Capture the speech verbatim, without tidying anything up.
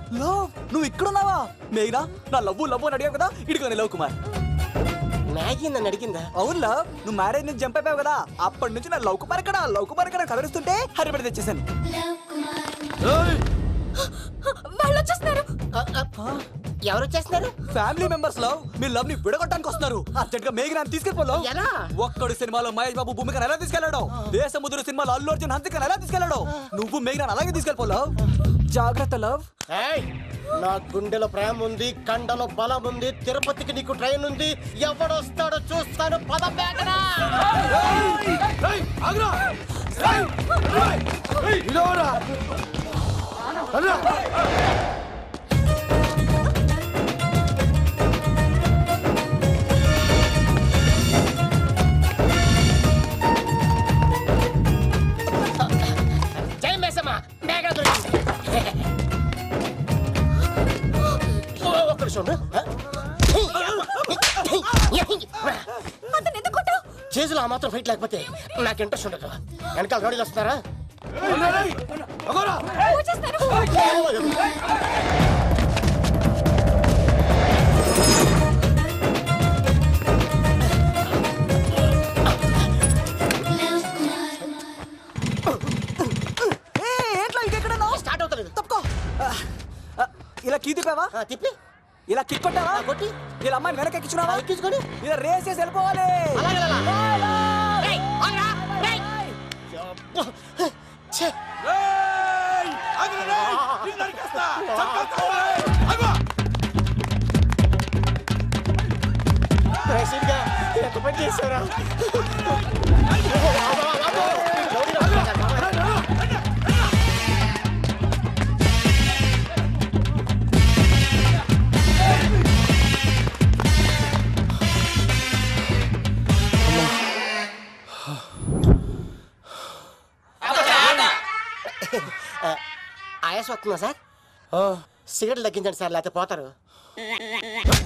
Love నువ్వు ఇక్కడ ఉన్నావా? మేఘనా నా లవ్ లవ్ అని అడిగావు కదా, ఇడిగో లవ్ కుమార్. మ్యాగీ నన్ను అడిగిందా? అవును లవ్, నువ్వు మ్యారేజ్ నుంచి జంప్ అయిపోయావు కదా, అప్పటి నుంచి నా లవ్ కుమార్ ఇక్కడ లవ్ కుమార్ ఇక్కడ కదిలిస్తుంటే హరిపడి తెచ్చేసాను. వాళ్ళు వచ్చేస్తున్నారు. ఎవరు వచ్చేస్తున్నారు? Family members love. మీ లవ్ ని విడగొట్టడానికి వస్తున్నారు. అర్జెంట్ గా మేఘనాన్ని తీసుకెళ్ళిపోలేవు. ఎలా? ఒక్కడు సినిమాలో మహేష్ బాబు భూమికను ఎలా తీసుకెళ్లాడు, దేశముద్ర సినిమాలో అల్లు అర్జున్ హంసికను ఎలా తీసుకెళ్లాడు, నువ్వు మేఘనాన్ని అలాగే తీసుకెళ్ళిపోలేవు. జాగ్రత్త లవ్. నా గుండెలో ప్రేమ ఉంది, కండలో బలం ఉంది, తిరుపతికి నీకు ట్రైన్ ఉంది, ఎవడొస్తాడో చూస్తాను. పద మేఘనా. జై మేసమ్మ, మేఘనా దొరికింది. ఒక్క నిమిషం. చేతులు ఆ మాత్రం ఫైట్ లేకపోతే నాకు ఇంట్రెస్ట్ ఉండదు. వెనకాల గాడీలు వస్తున్నారా? స్టార్ట్ అవుతలేదు. తప్పుకో. ఇలా కీ తిప్పావా? తిప్పి ఇలా కిక్ కొట్టావా? కొట్టి ఇలా అమ్మాయిని వెనక ఎక్కించున్నావా? ఎక్కించుకొని ఇలా రేస్ చేసి వెళ్ళిపోవాలి. చేశారా? ఆయాస వస్తుందా సార్? సిగరెట్ తగ్గించండి సార్, లేకపోతే పోతారు.